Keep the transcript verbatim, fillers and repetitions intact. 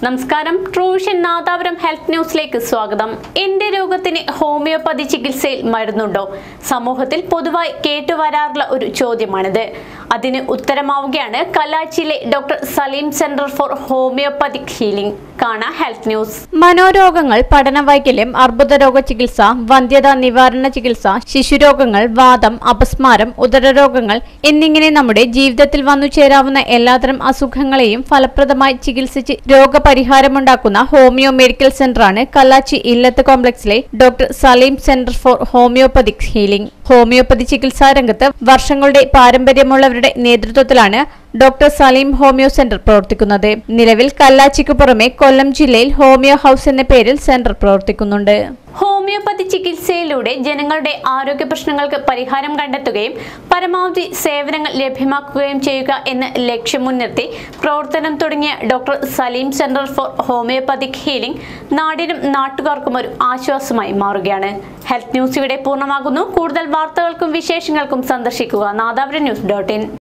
നമസ്കാരം. ട്രൂവിഷൻ നാദാപുരം ഹെൽത്ത് ന്യൂസിലേക്ക് സ്വാഗതം. എന്റെ രോഗത്തിന് ഹോമിയോപ്പതി ചികിത്സയിൽ മരുന്നുണ്ടോ? സമൂഹത്തിൽ പൊതുവായി കേട്ടുവരാറുള്ള ഒരു ചോദ്യമാണിത്. അതിന് ഉത്തരമാവുകയാണ് കല്ലാച്ചിയിലെ doctor Saleem centre for homeopathic healing. കാണാ ഹെൽത്ത് ന്യൂസ്. മനോരോഗങ്ങൾ, പഠനവൈകല്യം, അർബുദ രോഗ ചികിത്സ, വന്ധ്യത നിവാരണ ചികിത്സ, ശിശുരോഗങ്ങൾ, വാദം, അപസ്മാരം, ഉദരരോഗങ്ങൾ എന്നിങ്ങനെ നമ്മുടെ ജീവിതത്തിൽ വന്നു ചേരാവുന്ന എല്ലാത്തരം അസുഖങ്ങളെയും ഫലപ്രദമായി ചികിത്സിച്ച് രോഗപരിഹാരമുണ്ടാക്കുന്ന ഹോമിയോ മെഡിക്കൽ സെന്ററാണ് കല്ലാച്ചി ഇല്ലത്ത് കോംപ്ലക്സിലെ doctor Saleem centre for homeopathic healing. Homeopathy ചികിത്സാ രംഗത്ത് വർഷങ്ങളുടെ പാരമ്പര്യമുള്ളവരുടെ നേതൃത്വത്തിലാണ് ഡോക്ടർ സലീം ഹോമിയോ സെന്റർ പ്രവർത്തിക്കുന്നത്. നിലവിൽ കല്ലാച്ചിക്ക് പുറമെ കൊല്ലം ജില്ലയിൽ ഹോമിയോ ഹൗസ് എന്ന പേരിൽ സെന്റർ പ്രവർത്തിക്കുന്നുണ്ട്. ഹോമിയോപ്പതി ചികിത്സയിലൂടെ ജനങ്ങളുടെ ആരോഗ്യ പ്രശ്നങ്ങൾക്ക് പരിഹാരം കണ്ടെത്തുകയും പരമാവധി സേവനങ്ങൾ ലഭ്യമാക്കുകയും ചെയ്യുക എന്ന ലക്ഷ്യം മുൻനിർത്തി പ്രവർത്തനം തുടങ്ങിയ doctor Saleem centre for homeopathic healing നാടിനും നാട്ടുകാർക്കും ഒരു ആശ്വാസമായി മാറുകയാണ്. ഹെൽത്ത് ന്യൂസ് ഇവിടെ പൂർണ്ണമാകുന്നു. കൂടുതൽ വാർത്തകൾക്കും വിശേഷങ്ങൾക്കും സന്ദർശിക്കുക നാദാപുരം ന്യൂസ് ഡോട്ട് ഇൻ.